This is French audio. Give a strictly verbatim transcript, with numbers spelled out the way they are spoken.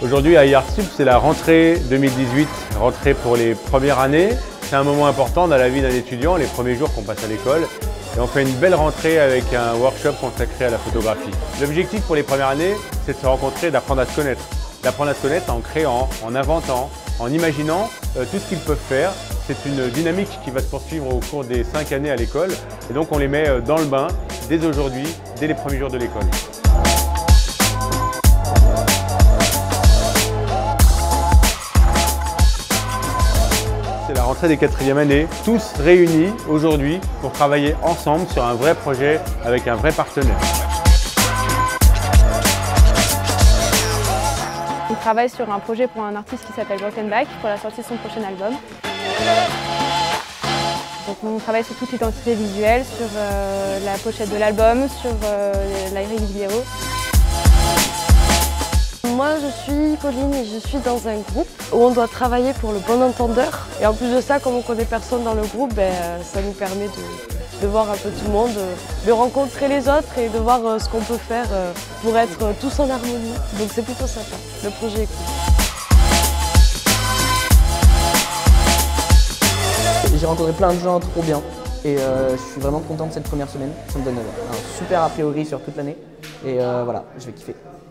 Aujourd'hui à I Artsup, c'est la rentrée deux mille dix-huit, rentrée pour les premières années. C'est un moment important dans la vie d'un étudiant, les premiers jours qu'on passe à l'école. Et on fait une belle rentrée avec un workshop consacré à la photographie. L'objectif pour les premières années, c'est de se rencontrer, d'apprendre à se connaître. D'apprendre à se connaître en créant, en inventant, en imaginant euh, tout ce qu'ils peuvent faire. C'est une dynamique qui va se poursuivre au cours des cinq années à l'école. Et donc on les met euh, dans le bain dès aujourd'hui, dès les premiers jours de l'école. C'est la rentrée des quatrièmes années, tous réunis aujourd'hui pour travailler ensemble sur un vrai projet avec un vrai partenaire. On travaille sur un projet pour un artiste qui s'appelle Brokenback pour la sortie de son prochain album. Donc on travaille sur toute l'identité visuelle, sur euh, la pochette de l'album, sur euh, la lyric vidéo. Moi je suis Pauline et je suis dans un groupe où on doit travailler pour le bon entendeur. Et en plus de ça, comme on connaît personne dans le groupe, ben, ça nous permet de, de voir un peu tout le monde, de rencontrer les autres et de voir ce qu'on peut faire pour être tous en harmonie. Donc c'est plutôt sympa, le projet est cool. J'ai rencontré plein de gens trop bien et euh, je suis vraiment content de cette première semaine. Ça me donne un super a priori sur toute l'année et euh, voilà, je vais kiffer.